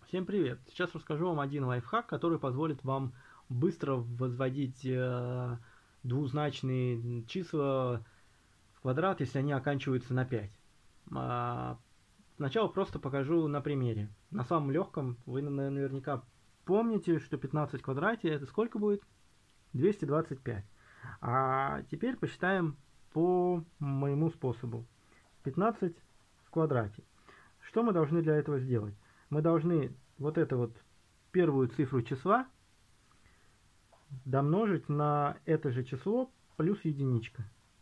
Всем привет! Сейчас расскажу вам один лайфхак, который позволит вам быстро возводить двузначные числа в квадрат, если они оканчиваются на 5. А, Сначала просто покажу на примере. На самом легком вы наверняка помните, что 15 в квадрате это сколько будет? 225. А теперь посчитаем по моему способу. 15 в квадрате. Что мы должны для этого сделать? Мы должны вот эту вот первую цифру числа домножить на это же число плюс единичка.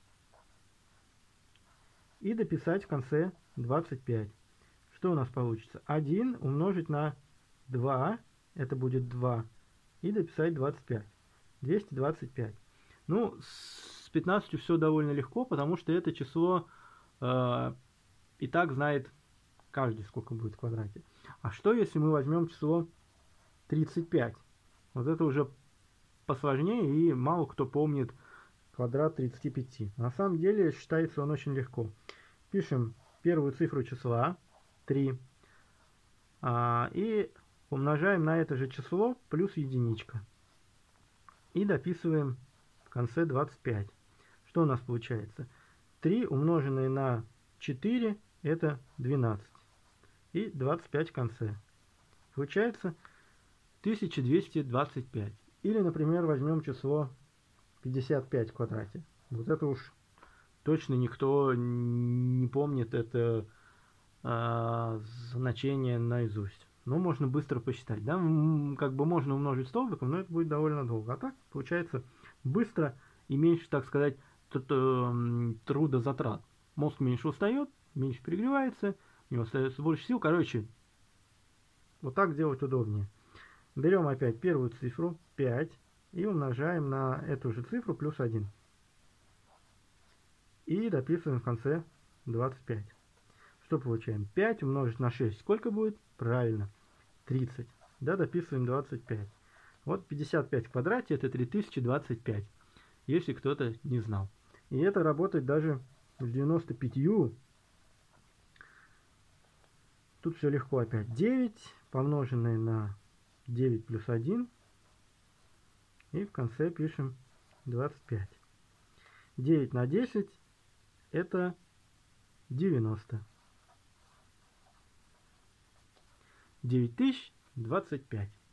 И дописать в конце 25. Что у нас получится? 1 умножить на 2, это будет 2, и дописать 25. 225. Ну, с 15 все довольно легко, потому что это число и так знает каждый, сколько будет в квадрате. А что, если мы возьмем число 35? Вот это уже посложнее, и мало кто помнит квадрат 35. На самом деле считается он очень легко. Пишем первую цифру числа 3 и умножаем на это же число плюс единичка. И дописываем в конце 25. Что у нас получается? 3 умноженное на 4 это 12. И 25 в конце. Получается 1225. Или, например, возьмем число 55 в квадрате. Вот это уж точно никто не помнит это значение наизусть. Но можно быстро посчитать. Да? Как бы можно умножить столбиком, но это будет довольно долго. А так получается быстро и меньше, так сказать, трудозатрат. Мозг меньше устает, меньше перегревается, у него остается больше сил. Короче, вот так делать удобнее. Берем опять первую цифру 5 и умножаем на эту же цифру плюс 1. И дописываем в конце 25. Что получаем? 5 умножить на 6. Сколько будет? Правильно, 30. Да, дописываем 25. Вот 55 в квадрате это 3025, если кто-то не знал. И это работает даже с 95. Тут все легко опять. 9 помноженное на 9 плюс 1. И в конце пишем 25. 9 на 10 это 90. 9025.